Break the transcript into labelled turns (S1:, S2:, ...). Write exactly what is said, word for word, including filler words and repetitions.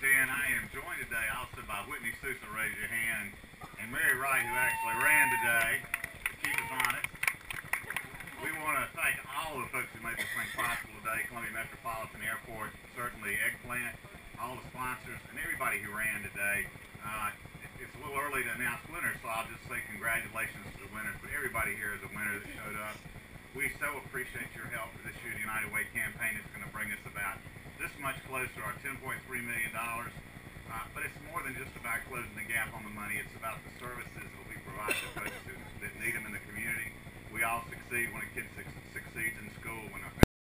S1: Dan. I am joined today also by Whitney Sousa, raise your hand, and Mary Wright, who actually ran today to keep us honest. We want to thank all the folks who made this thing possible today, Columbia Metropolitan Airport, certainly Eggplant, all the sponsors, and everybody who ran today. Uh, it, it's a little early to announce winners, so I'll just say congratulations to the winners, but everybody here is a winner that showed up. We so appreciate your help for this year's United Way campaign. It's going to bring us about this much closer to our ten point three million dollars. Uh, but it's more than just about closing the gap on the money. It's about the services that we provide to folks who, that need them in the community. We all succeed when a kid su- succeeds in school, when a